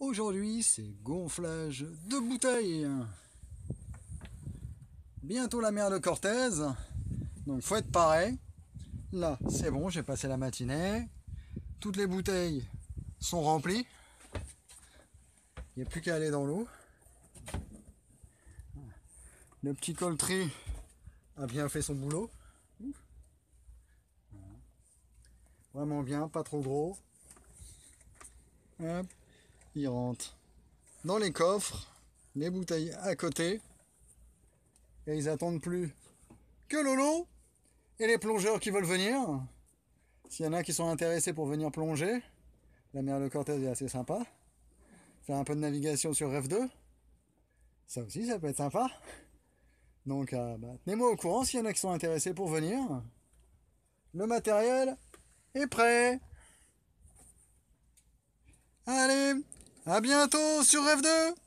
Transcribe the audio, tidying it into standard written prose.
Aujourd'hui, c'est gonflage de bouteilles. Bientôt la mer de Cortez, donc faut être pareil. Là, c'est bon, j'ai passé la matinée. Toutes les bouteilles sont remplies. Il n'y a plus qu'à aller dans l'eau. Le petit coltri a bien fait son boulot. Vraiment bien, pas trop gros. Hop, il rentre dans les coffres, les bouteilles à côté. Et ils attendent plus que Lolo et les plongeurs qui veulent venir. S'il y en a qui sont intéressés pour venir plonger, la mer de Cortez est assez sympa. Faire un peu de navigation sur Rêve 2, ça aussi ça peut être sympa. Donc tenez-moi au courant s'il y en a qui sont intéressés pour venir. Le matériel est prêt. Allez, à bientôt sur Rêve 2.